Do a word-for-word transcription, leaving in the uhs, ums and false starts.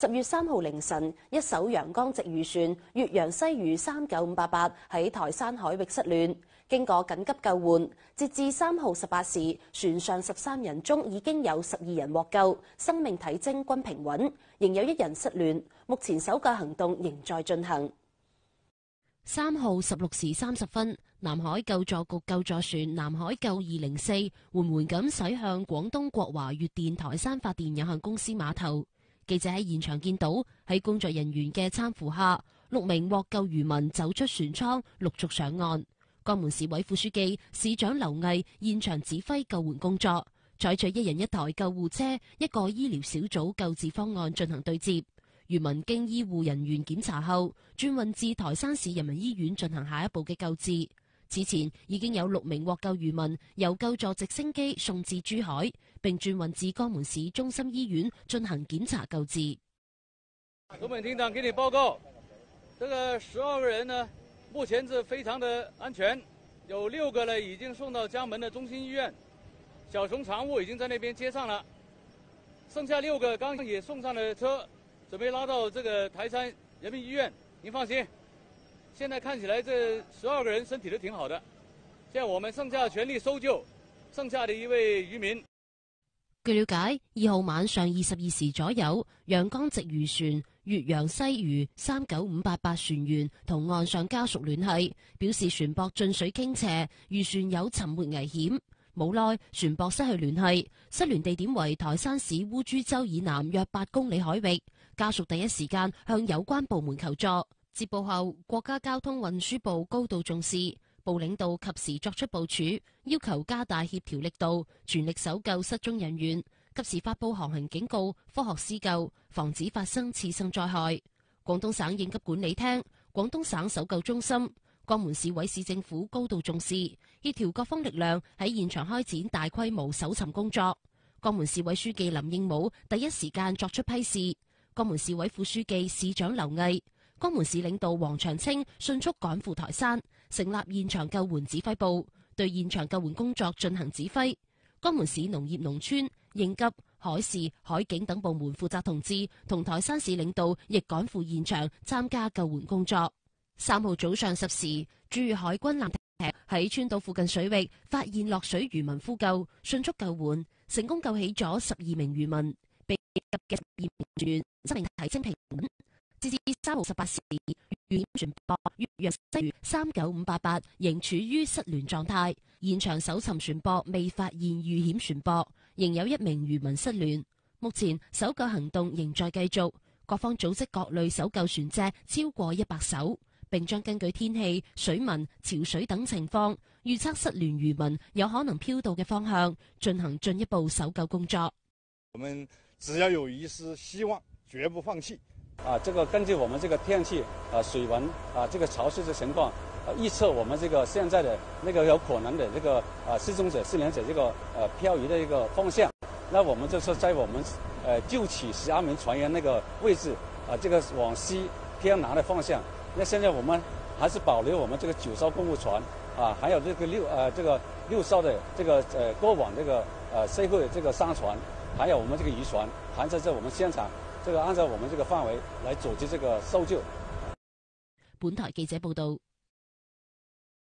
十月三號凌晨，一艘陽江籍漁船越洋西漁三九五八八喺台山海域失聯，經過緊急救援，截至三號十八時，船上十三人中已經有十二人獲救，生命體徵均平穩，仍有一人失聯。目前搜救行動仍在進行。三號十六時三十分，南海救助局救助船南海救二零四緩緩咁駛向廣東國華粵電台山發電有限公司碼頭。記者喺現場見到，喺工作人員嘅攙扶下，六名獲救漁民走出船艙，陸續上岸。江門市委副書記、市長劉毅現場指揮救援工作，採取一人一台救護車、一個醫療小組救治方案進行對接。漁民經醫護人員檢查後，轉運至台山市人民醫院進行下一步嘅救治。此前已經有六名獲救漁民由救助直升機送至珠海，並轉運至江門市中心醫院進行檢查救治。 河本廳長給你報告，這個十二個人呢，目前是非常的安全，有六個呢已經送到江門的中心醫院，小熊常務已經在那邊接上了，剩下六個剛也送上了車，準備拉到這個台山人民醫院。您放心。現在看起來，這十二個人身體都挺好的。現在我們剩下全力搜救剩下的一位漁民。 據了解，二號晚上二十二時左右，陽江籍漁船越洋西漁三九五八八船員同岸上家屬聯繫，表示船舶進水傾斜，漁船有沉沒危險。無奈船舶失去聯繫，失聯地點為台山市烏珠洲以南約八公里海域。家屬第一時間向有關部門求助。接報後，國家交通運輸部高度重視，部領導及時作出部署，要求加大協調力度，全力搜救失蹤人員，及時發佈航行警告，科學施救，防止發生次生災害。廣東省應急管理廳、廣東省搜救中心、江門市委市政府高度重視，協調各方力量喺現場開展大規模搜尋工作。江門市委書記林應武第一時間作出批示，江門市委副書記、市長劉毅、江門市領導黃長青迅速趕赴台山，成立現場救援指揮部，對現場救援工作進行指揮。江門市農業農村、應急、海事、海警等部門負責同志同台山市領導亦趕赴現場參加救援工作。三號早上十時，駐粵海軍艦艇喺川島附近水域發現落水漁民呼救，迅速救援，成功救起咗十二名漁民，被救嘅十二名船員生命體徵平穩。截至三號十八時，遇險船舶越洋西漁三九五八八仍處於失聯狀態，現場搜尋船舶未發現遇險船舶，仍有一名漁民失聯。目前搜救行動仍在繼續，各方組織各類搜救船隻超過一百艘，並將根據天氣、水文、潮水等情況，預測失聯漁民有可能飄到嘅方向，進行進一步搜救工作。 我們只要有一絲希望，絕不放棄。 啊，這個根據我們這個天氣、啊水文、啊這個潮濕的情況，啊預測我們這個現在的那個有可能的這個啊失蹤者、失聯者這個呃漂移的一個方向，那我們就是在我們呃救起十二名船員那個位置，啊這個往西偏南的方向。那現在我們還是保留我們這個九艘公務船，啊還有這個六呃這個六艘的這個呃過往這個呃社會這個商船，還有我們這個漁船，還在這我們現場。這個按照我們這個範圍來組織這個搜救。 本台記者報道。